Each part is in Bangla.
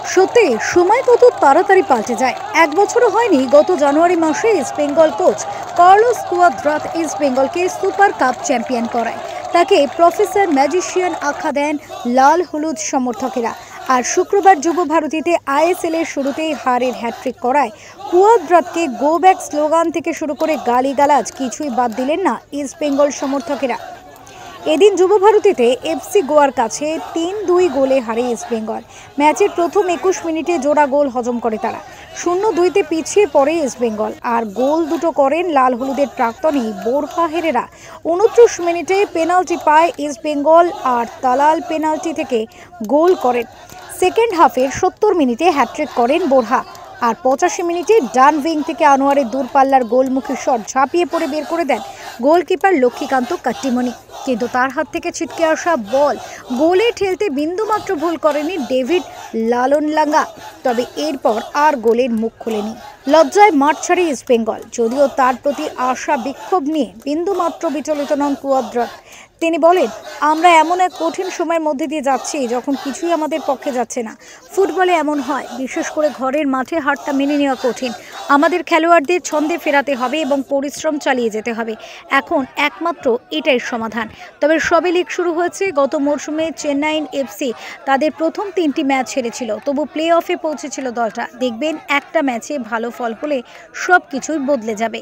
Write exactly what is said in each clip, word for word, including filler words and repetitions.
সত্যি সময় কত তাড়াতাড়ি পাল্টে যায়। এক বছরও হয়নি গত জানুয়ারি মাসে East Bengal coach Carlos Cuadrat East বেঙ্গলকে সুপার কাপ চ্যাম্পিয়ন করায়। তাকে প্রফেসর ম্যাজিশিয়ান আখ্যা দেন লাল হলুদ সমর্থকেরা। আর শুক্রবার যুব ভারতীতে আইএসএল এর শুরুতেই হারের হ্যাট্রিক করায় কুয়াদ্রাতকে গো ব্যাক স্লোগান থেকে শুরু করে গালিগালাজ কিছুই বাদ দিলেন না ইস্ট বেঙ্গল সমর্থকেরা। এদিন যুব ভারতীতে এফসি গোয়ার কাছে তিন দুই গোলে হারে ইস্ট বেঙ্গল। ম্যাচের প্রথম একুশ মিনিটে জোড়া গোল হজম করে তারা। শূন্য দুইতে পিছিয়ে পড়ে ইস্ট বেঙ্গল, আর গোল দুটো করেন লাল হলুদের প্রাক্তনী বোরহা হেরেরা। উনত্রিশ মিনিটে পেনাল্টি পায় ইস্ট বেঙ্গল, আর তালাল পেনাল্টি থেকে গোল করেন। সেকেন্ড হাফের সত্তর মিনিটে হ্যাট্রিক করেন বোরহা, আর পঁচাশি মিনিটে ডান উইং থেকে আনোয়ারের দূরপাল্লার গোলমুখী শট ঝাঁপিয়ে পড়ে বের করে দেন গোলকিপার লক্ষ্মীকান্ত কাট্টিমণি। কিন্তু তার হাত থেকে ছিটকে আসা বল গোলে ঠেলতে বিন্দুমাত্র ভুল করেনি ডেভিড লালনলাঙ্গা। তবে এরপর আর গোলের মুখ খোলেনি। লজ্জায় মাঠ ছাড়ে ইস্ট বেঙ্গল। যদিও তার প্রতি আশা বিক্ষোভ নিয়ে বিন্দুমাত্র বিচলিত নন কুয়াদ্রাত। তিনি বলেন, আমরা এমন এক কঠিন সময়ের মধ্যে দিয়ে যাচ্ছি যখন কিছুই আমাদের পক্ষে যাচ্ছে না। ফুটবলে এমন হয়, বিশেষ করে ঘরের মাঠে হারটা মেনে নেওয়া কঠিন। আমাদের খেলোয়াড়দের ছন্দে ফেরাতে হবে এবং পরিশ্রম চালিয়ে যেতে হবে। এখন একমাত্র এটাই সমাধান। তবে সবে লিগ শুরু হয়েছে। গত মরশুমে চেন্নাইন এফসি তাদের প্রথম তিনটি ম্যাচ হেরেছিল, তবু প্লে অফে পৌঁছেছিল দলটা। দেখবেন একটা ম্যাচে ভালো ফল হলে সব কিছুই বদলে যাবে।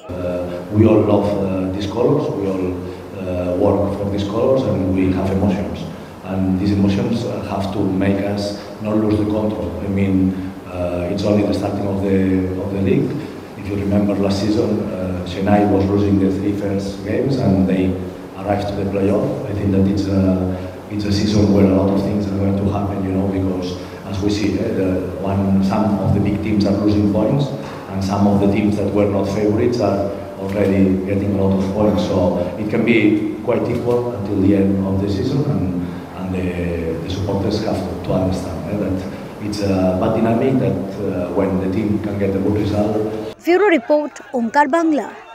Uh, work for these colors, and we have emotions, and these emotions uh, have to make us not lose the control. I mean, uh, it's only the starting of the of the league. If you remember last season, uh, Chennai was losing the three first games, and they arrived to the playoff. I think that it's a it's a season where a lot of things are going to happen, you know, because as we see, eh, the one some of the big teams are losing points, and some of the teams that were not favorites are already getting a lot of points, so it can be quite equal until the end of the season, and, and the, the supporters have to understand eh, that it's a bad dynamic, that uh, when the team can get a good result. Bureau Report, Omkar Bangla.